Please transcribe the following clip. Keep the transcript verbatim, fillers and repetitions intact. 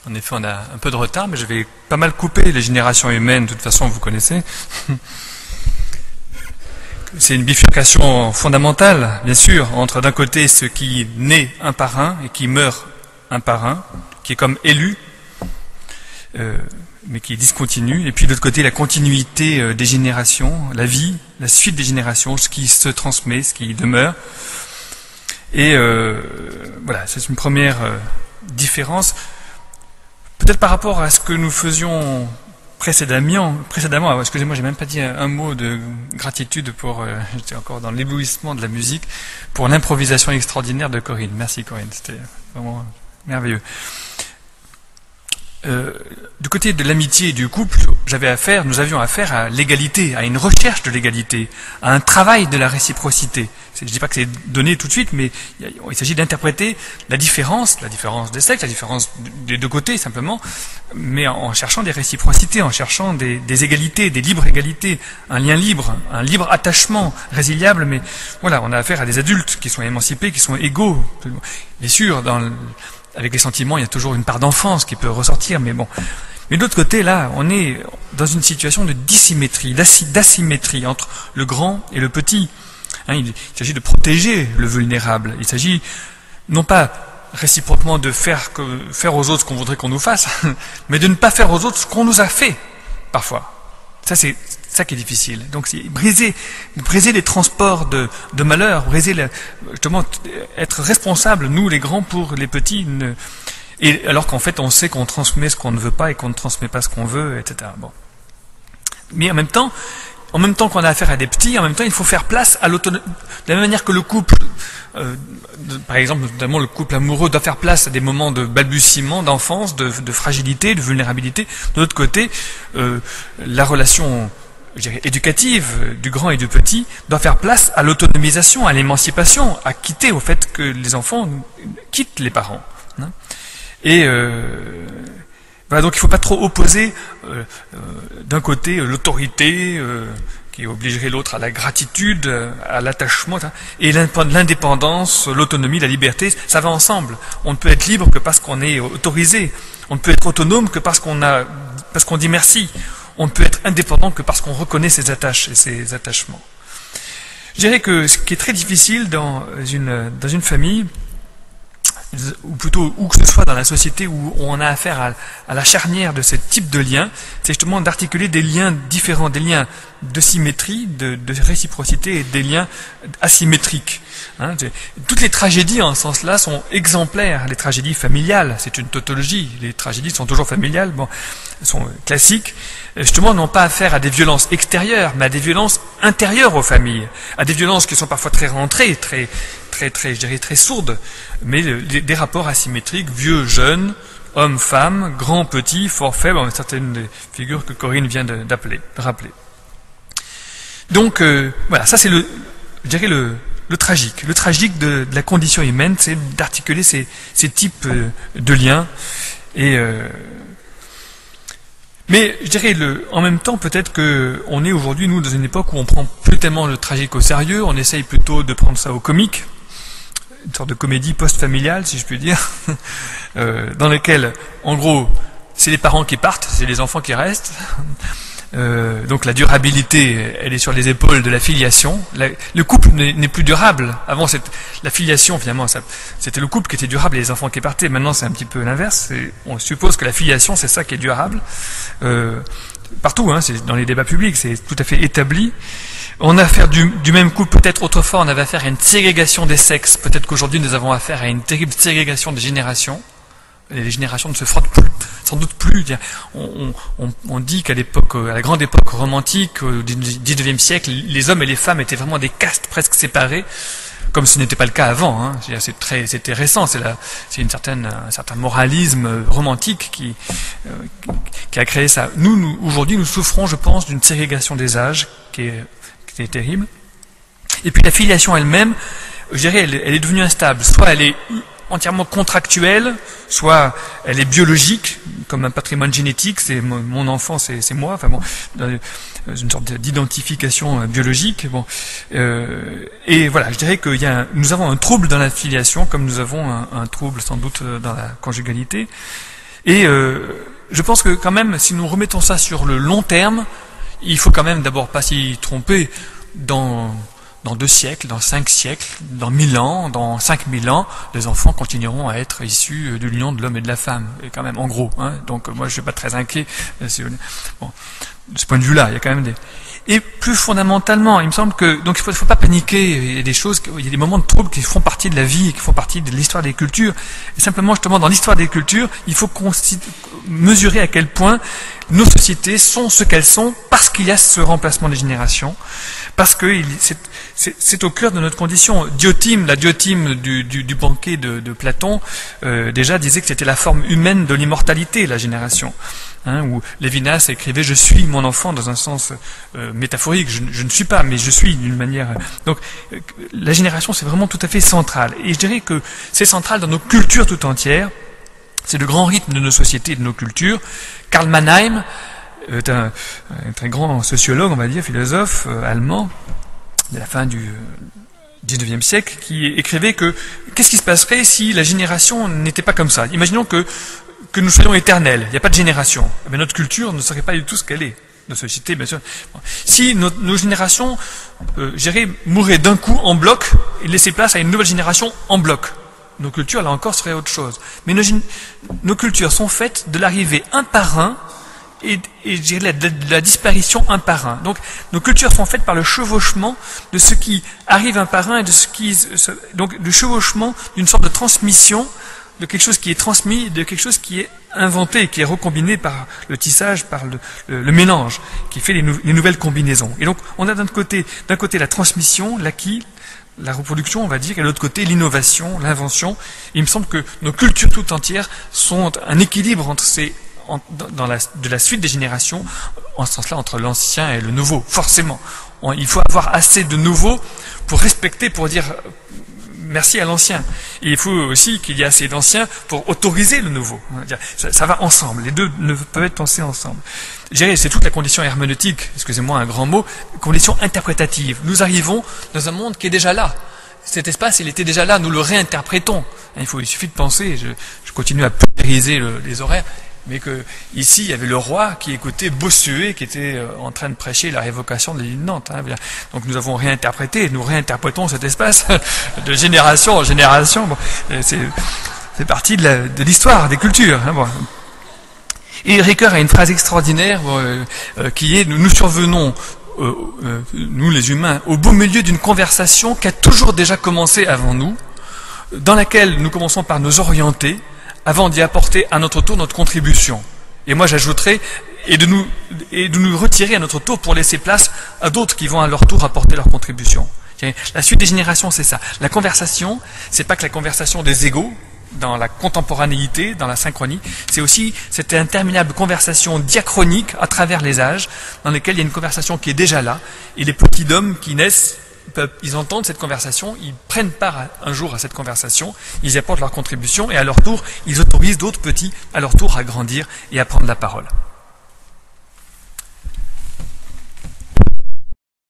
En effet, on a un peu de retard, mais je vais pas mal couper les générations humaines, de toute façon, vous connaissez. C'est une bifurcation fondamentale, bien sûr, entre d'un côté ce qui naît un par un et qui meurt un par un, qui est comme élu, euh, mais qui est discontinu, et puis de l'autre côté la continuité euh, des générations, la vie, la suite des générations, ce qui se transmet, ce qui demeure. Et euh, voilà, c'est une première euh, différence. Peut-être par rapport à ce que nous faisions précédemment, précédemment excusez-moi, j'ai même pas dit un, un mot de gratitude pour, euh, j'étais encore dans l'éblouissement de la musique, pour l'improvisation extraordinaire de Corinne. Merci Corinne, c'était vraiment merveilleux. Euh, du côté de l'amitié et du couple, j'avais affaire, nous avions affaire à l'égalité, à une recherche de l'égalité, à un travail de la réciprocité. Je ne dis pas que c'est donné tout de suite, mais il, il s'agit d'interpréter la différence, la différence des sexes, la différence des deux côtés simplement, mais en, en cherchant des réciprocités, en cherchant des, des égalités, des libres égalités, un lien libre, un libre attachement résiliable, mais voilà, on a affaire à des adultes qui sont émancipés, qui sont égaux. Bien sûr, dans le, avec les sentiments, il y a toujours une part d'enfance qui peut ressortir, mais bon. Mais de l'autre côté, là, on est dans une situation de dissymétrie, d'asymétrie entre le grand et le petit. Hein, il s'agit de protéger le vulnérable. Il s'agit non pas réciproquement de faire, que, faire aux autres ce qu'on voudrait qu'on nous fasse, mais de ne pas faire aux autres ce qu'on nous a fait, parfois. Ça, c'est ça qui est difficile. Donc, c'est briser, briser les transports de, de malheur, briser, la, justement, être responsable, nous les grands, pour les petits. Ne, et alors qu'en fait, on sait qu'on transmet ce qu'on ne veut pas et qu'on ne transmet pas ce qu'on veut, et cetera. Bon. Mais en même temps, en même temps qu'on a affaire à des petits, en même temps, il faut faire place à l'autonomie. De la même manière que le couple, euh, de, par exemple, notamment le couple amoureux, doit faire place à des moments de balbutiement, d'enfance, de, de fragilité, de vulnérabilité. De l'autre côté, euh, la relation, je dirais, éducative du grand et du petit doit faire place à l'autonomisation, à l'émancipation, à quitter au fait que les enfants quittent les parents. Hein. Et euh, voilà, donc il ne faut pas trop opposer euh, euh, d'un côté l'autorité euh, qui obligerait l'autre à la gratitude, à l'attachement, et l'indépendance, l'autonomie, la liberté, ça va ensemble. On ne peut être libre que parce qu'on est autorisé. On ne peut être autonome que parce qu'on a, parce qu'on dit merci. On ne peut être indépendant que parce qu'on reconnaît ses attaches et ses attachements. Je dirais que ce qui est très difficile dans une, dans une famille, ou plutôt où que ce soit dans la société où on a affaire à, à la charnière de ce type de lien, c'est justement d'articuler des liens différents, des liens de symétrie, de, de réciprocité et des liens asymétriques. Hein, toutes les tragédies en ce sens-là sont exemplaires. Les tragédies familiales, c'est une tautologie, les tragédies sont toujours familiales, bon, sont classiques, justement n'ont pas affaire à des violences extérieures, mais à des violences intérieures aux familles, à des violences qui sont parfois très rentrées, très, très, très, je dirais, très sourdes, mais des, des rapports asymétriques, vieux, jeunes, hommes, femmes, grands, petits, fort, faibles, bon, certaines des figures que Corinne vient d'appeler, de rappeler. Donc, euh, voilà, ça c'est le, je dirais le, le tragique. Le tragique de, de la condition humaine, c'est d'articuler ces, ces types euh, de liens. Et, euh, mais je dirais, le, en même temps, peut-être qu'on est aujourd'hui, nous, dans une époque où on prend plus tellement le tragique au sérieux, on essaye plutôt de prendre ça au comique, une sorte de comédie post-familiale, si je puis dire, euh, dans laquelle, en gros, c'est les parents qui partent, c'est les enfants qui restent. Euh, donc la durabilité, elle est sur les épaules de la filiation. La, le couple n'est plus durable. Avant, la filiation, finalement, c'était le couple qui était durable et les enfants qui partaient. Maintenant, c'est un petit peu l'inverse. On suppose que la filiation, c'est ça qui est durable. Euh, partout, hein, c'est dans les débats publics, c'est tout à fait établi. On a affaire du, du même couple, peut-être autrefois, on avait affaire à une ségrégation des sexes. Peut-être qu'aujourd'hui, nous avons affaire à une terrible ségrégation des générations. Les générations ne se frottent plus, sans doute plus. On, on, on dit qu'à l'époque, à la grande époque romantique, au dix-neuvième siècle, les hommes et les femmes étaient vraiment des castes presque séparées, comme ce n'était pas le cas avant. Hein. C'est très, c'était récent. C'est c'est une certaine, un certain moralisme romantique qui, euh, qui a créé ça. Nous, nous aujourd'hui, nous souffrons, je pense, d'une ségrégation des âges qui est, qui est terrible. Et puis la filiation elle-même, je dirais, elle, elle est devenue instable. Soit elle est entièrement contractuelle, soit elle est biologique, comme un patrimoine génétique, c'est mon enfant, c'est moi, enfin bon, une sorte d'identification biologique. Bon, euh, et voilà, je dirais qu'il y a, un, nous avons un trouble dans la filiation, comme nous avons un, un trouble sans doute dans la conjugalité. Et euh, je pense que quand même, si nous remettons ça sur le long terme, il faut quand même d'abord pas s'y tromper. Dans, dans deux siècles, dans cinq siècles, dans mille ans, dans cinq mille ans, les enfants continueront à être issus de l'union de l'homme et de la femme. Et quand même, en gros. Hein, donc moi, je suis pas très inquiet. Bon, de ce point de vue-là, il y a quand même des... Et plus fondamentalement, il me semble que donc il faut, faut pas paniquer. Il y a des choses, il y a des moments de trouble qui font partie de la vie, et qui font partie de l'histoire des cultures. Et simplement, justement, dans l'histoire des cultures, il faut mesurer à quel point nos sociétés sont ce qu'elles sont parce qu'il y a ce remplacement des générations, parce que c'est au cœur de notre condition. Diotime, la diotime du, du, du banquet de, de Platon, euh, déjà disait que c'était la forme humaine de l'immortalité, la génération. Hein, où Lévinas écrivait « Je suis mon enfant » dans un sens euh, métaphorique, je, je ne suis pas, mais je suis d'une manière... Donc euh, la génération, c'est vraiment tout à fait central. Et je dirais que c'est central dans nos cultures tout entières, c'est le grand rythme de nos sociétés et de nos cultures. Karl Mannheim est un, un très grand sociologue, on va dire, philosophe euh, allemand, de la fin du dix-neuvième siècle, qui écrivait que qu'est-ce qui se passerait si la génération n'était pas comme ça. Imaginons que que nous soyons éternels, il n'y a pas de génération. Mais notre culture ne serait pas du tout ce qu'elle est. Nos sociétés, bien sûr. Si nos, nos générations, euh, je dirais, mourraient d'un coup en bloc et laissaient place à une nouvelle génération en bloc, nos cultures, là encore, seraient autre chose. Mais nos, nos cultures sont faites de l'arrivée un par un et, et je dirais, de, de la disparition un par un. Donc, nos cultures sont faites par le chevauchement de ce qui arrive un par un et de ce qui... Donc, le chevauchement d'une sorte de transmission de quelque chose qui est transmis, de quelque chose qui est inventé, qui est recombiné par le tissage, par le, le, le mélange, qui fait les, nou les nouvelles combinaisons. Et donc, on a d'un côté, d'un côté la transmission, l'acquis, la reproduction, on va dire, et de l'autre côté l'innovation, l'invention. Il me semble que nos cultures tout entières sont un équilibre entre ces, en, dans la, de la suite des générations, en ce sens-là, entre l'ancien et le nouveau. Forcément, on, il faut avoir assez de nouveau pour respecter, pour dire merci à l'ancien. Et il faut aussi qu'il y ait assez d'anciens pour autoriser le nouveau. Ça, ça va ensemble. Les deux ne peuvent être pensés ensemble. C'est toute la condition herméneutique, excusez-moi un grand mot, condition interprétative. Nous arrivons dans un monde qui est déjà là. Cet espace, il était déjà là, nous le réinterprétons. Il, faut, il suffit de penser, je, je continue à pulvériser le, les horaires, mais que ici il y avait le roi qui écoutait Bossuet qui était en train de prêcher la révocation de l'île de Nantes. Hein. Donc nous avons réinterprété, nous réinterprétons cet espace de génération en génération. Bon, c'est partie de l'histoire, des cultures. Hein, bon. Et Ricoeur a une phrase extraordinaire bon, euh, euh, qui est « Nous nous survenons, euh, euh, nous les humains, au beau milieu d'une conversation qui a toujours déjà commencé avant nous, dans laquelle nous commençons par nous orienter, avant d'y apporter à notre tour notre contribution. » Et moi j'ajouterai, et de nous et de nous retirer à notre tour pour laisser place à d'autres qui vont à leur tour apporter leur contribution. La suite des générations, c'est ça. La conversation, c'est pas que la conversation des égaux, dans la contemporanéité, dans la synchronie, c'est aussi cette interminable conversation diachronique à travers les âges, dans laquelle il y a une conversation qui est déjà là, et les petits hommes qui naissent, ils entendent cette conversation, ils prennent part un jour à cette conversation, ils y apportent leur contribution, et à leur tour, ils autorisent d'autres petits, à leur tour, à grandir et à prendre la parole.